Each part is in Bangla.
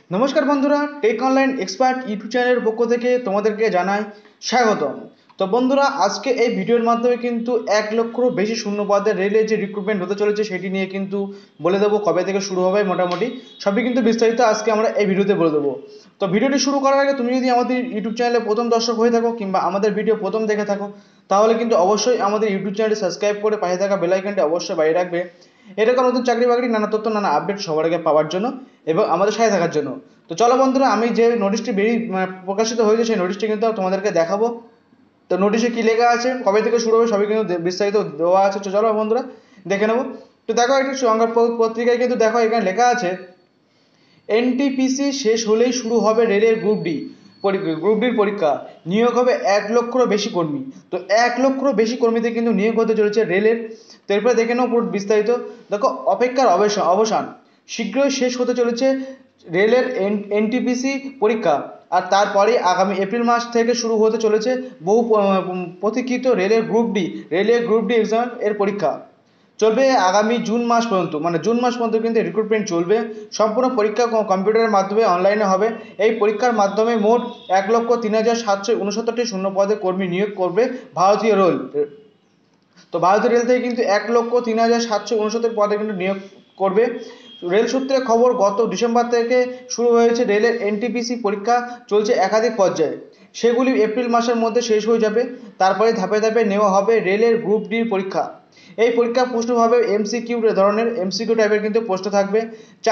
নমস্কার বন্ধুরা, টেক অনলাইন এক্সপার্ট ইউটিউব চ্যানেলের পক্ষ থেকে তোমাদেরকে জানাই স্বাগতম। তো বন্ধুরা, আজকে এই ভিডিওর মাধ্যমে কিন্তু 1 লক্ষেরও বেশি শূন্য পদে রেলের যে রিক্রুটমেন্ট হতে চলেছে সেটি নিয়ে কিন্তু বলে দেবো কবে থেকে শুরু হবে। মোটামুটি সবই কিন্তু বিস্তারিত আজকে আমরা এই ভিডিওতে বলে দেবো। তো ভিডিওটি শুরু করার আগে তুমি যদি আমাদের ইউটিউব চ্যানেলে প্রথম দর্শক হয়ে থাকো কিংবা আমাদের ভিডিও প্রথম দেখে থাকো, তাহলে কিন্তু অবশ্যই আমাদের ইউটিউব চ্যানেলটি সাবস্ক্রাইব করে পাশে থাকা বেল আইকনটি অবশ্যই বাজিয়ে রাখবে এরকম নতুন চাকরি বাকরি নানা তথ্য নানা আপডেট সবার আগে পাওয়ার জন্য এবং আমাদের সাথে থাকার জন্য। তো চলো বন্ধুরা, আমি যে নোটিশটি প্রকাশিত হয়েছে সেই নোটিশটি কিন্তু তোমাদেরকে দেখাবো। তো নোটিশে কি লেখা আছে, কবে থেকে শুরু হবে, সবই কিন্তু বিস্তারিত দেওয়া আছে। তো চলো বন্ধুরা দেখে নেবো। তো দেখো, একটু সংবাদ পত্রিকায় কিন্তু দেখো এখানে লেখা আছে, এনটিপিসি শেষ হলেই শুরু হবে রেলের গ্রুপ ডির পরীক্ষা। নিয়োগ হবে 1 লক্ষেরও বেশি কর্মী। তো 1 লক্ষেরও বেশি কর্মীতে কিন্তু নিয়োগ হতে চলেছে রেলের। তো এরপরে দেখে নেবো পুরো বিস্তারিত। দেখো, অপেক্ষার অবসান, শীঘ্রই শেষ হতে চলেছে রেলের এনটিপিসি পরীক্ষা। আর তারপরে আগামী এপ্রিল মাস থেকে শুরু হতে চলেছে বহু প্রতীক্ষিত রেলের গ্রুপ ডি এক্সাম এর পরীক্ষা। চলবে আগামী জুন মাস পর্যন্ত, মানে জুন মাস পর্যন্ত কিন্তু রিক্রুটমেন্ট চলবে। সম্পূর্ণ পরীক্ষা কম্পিউটারের মাধ্যমে অনলাইনে হবে। এই পরীক্ষার মাধ্যমে মোট 1,03,769টি শূন্য পদে কর্মী নিয়োগ করবে ভারতীয় রেল। তো ভারতীয় রেল থেকে কিন্তু 1,03,769 পদে কিন্তু নিয়োগ করবে। রেল সূত্রে খবর, গত ডিসেম্বর থেকে শুরু হয়েছে রেলের এনটিপিসি পরীক্ষা। চলছে একাধিক পর্যায়ে, সেগুলি এপ্রিল মাসের মধ্যে শেষ হয়ে যাবে। তারপরে ধাপে ধাপে নেওয়া হবে রেলের গ্রুপ ডির পরীক্ষা। এই পরীক্ষা প্রশ্ন হবে এমসিকিউ টাইপের কিন্তু প্রশ্ন থাকবে।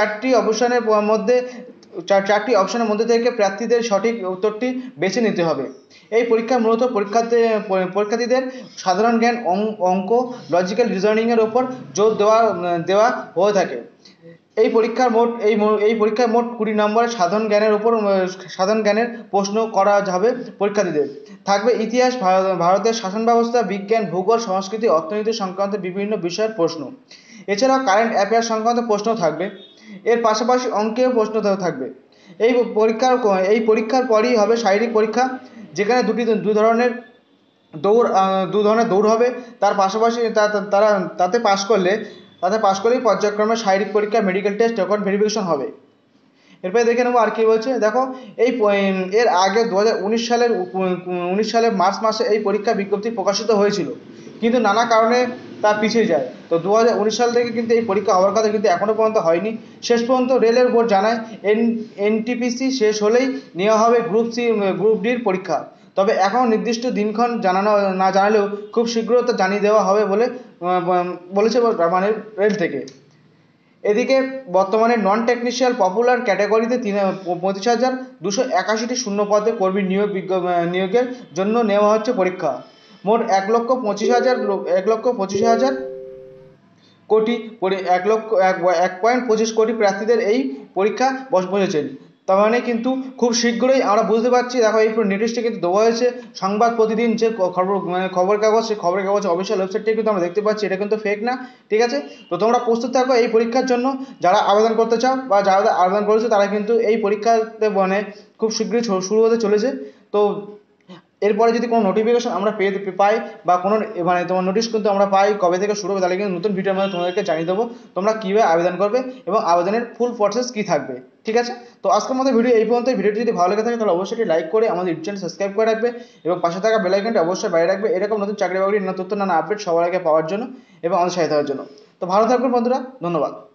চারটি অপশনের মধ্যে থেকে প্রার্থীদের সঠিক উত্তরটি বেছে নিতে হবে। এই পরীক্ষা মূলত পরীক্ষার্থীদের সাধারণ জ্ঞান, অঙ্ক, লজিক্যাল রিজনিংয়ের ওপর জোর দেওয়া হয়ে থাকে। এই পরীক্ষায় মোট 20 নম্বরের সাধারণ জ্ঞানের প্রশ্ন করা যাবে পরীক্ষার্থীদের। থাকবে ইতিহাস, ভারতের শাসন ব্যবস্থা, বিজ্ঞান, ভূগোল, সংস্কৃতি, অর্থনীতি সংক্রান্ত বিভিন্ন বিষয়ের প্রশ্ন। এছাড়াও কারেন্ট অ্যাফেয়ার্স সংক্রান্ত প্রশ্ন থাকবে। এর পাশাপাশি অঙ্কেও প্রশ্ন থাকবে। এই পরীক্ষার পরই হবে শারীরিক পরীক্ষা, যেখানে দু ধরনের দৌড় হবে। তার পাশাপাশি তাতে পাশ করলেই পর্যায়ক্রমে শারীরিক পরীক্ষা, মেডিকেল টেস্ট, রেকর্ড ভেরিফিকেশন হবে। এরপরে দেখে নেবো আর কি বলছে। দেখো, এর আগে 2019 সালের মার্চ মাসে এই পরীক্ষা বিজ্ঞপ্তি প্রকাশিত হয়েছিল, কিন্তু নানা কারণে তা পিছিয়ে যায়। তো 2019 সাল থেকে কিন্তু এই পরীক্ষা হওয়ার কথা, কিন্তু এখনও পর্যন্ত হয়নি। শেষ পর্যন্ত রেলের বোর্ড জানায়, এনটিপিসি শেষ হলেই নেওয়া হবে গ্রুপ ডির পরীক্ষা। তবে এখনও নির্দিষ্ট দিনক্ষণ না জানালেও খুব শীঘ্রই তা জানিয়ে দেওয়া হবে বলে বলেছে মানে রেল থেকে। এদিকে বর্তমানে নন টেকনিশিয়াল পপুলার ক্যাটাগরিতে 35,281টি শূন্য পদে কর্মী নিয়োগের জন্য নেওয়া হচ্ছে পরীক্ষা। মোট 1,25,000 কোটি 1.25 কোটি প্রার্থীদের এই পরীক্ষা বসেছেন। তার মানে কিন্তু খুব শীঘ্রই আমরা বুঝতে পারছি। দেখো, এই পুরো নির্দেশটা কিন্তু দেওয়া হয়েছে সংবাদ প্রতিদিন যে খবর কাগজ, সেই খবরের কাগজ অফিসিয়াল ওয়েবসাইটে কিন্তু আমরা দেখতে পাচ্ছি। এটা কিন্তু ফেক না, ঠিক আছে? তো তোমরা প্রস্তুত থাকো এই পরীক্ষার জন্য। যারা আবেদন করতে চাও বা যারা আবেদন করেছো, তারা কিন্তু এই পরীক্ষাতে মানে খুব শীঘ্রই শুরু হতে চলেছে। তো এরপরে যদি কোনো নোটিফিকেশন আমরা পাই বা কোনো মানে তোমার নোটিশ কিন্তু আমরা পাই কবে থেকে শুরু হবে, তাহলে কিন্তু নতুন ভিডিওর মধ্যে তোমাদেরকে জানিয়ে দেবো তোমরা কীভাবে আবেদন করবে এবং আবেদনের ফুল প্রসেস কী থাকবে, ঠিক আছে? তো আজকের মতো ভিডিও এই পর্যন্ত। ভিডিওটি যদি ভালো লেগে থাকে তাহলে অবশ্যই লাইক করে আমাদের ইউটিউব চ্যানেল সাবস্ক্রাইব করে রাখবে এবং পাশে থাকা বেল আইকনটি অবশ্যই বাইরে রাখবে এরকম নতুন চাকরি বাকরি, নানা তথ্য, নানা আপডেট সবার আগে পাওয়ার জন্য এবং আমাদের সাথে থাকার জন্য। তো ভালো থাকবেন বন্ধুরা, ধন্যবাদ।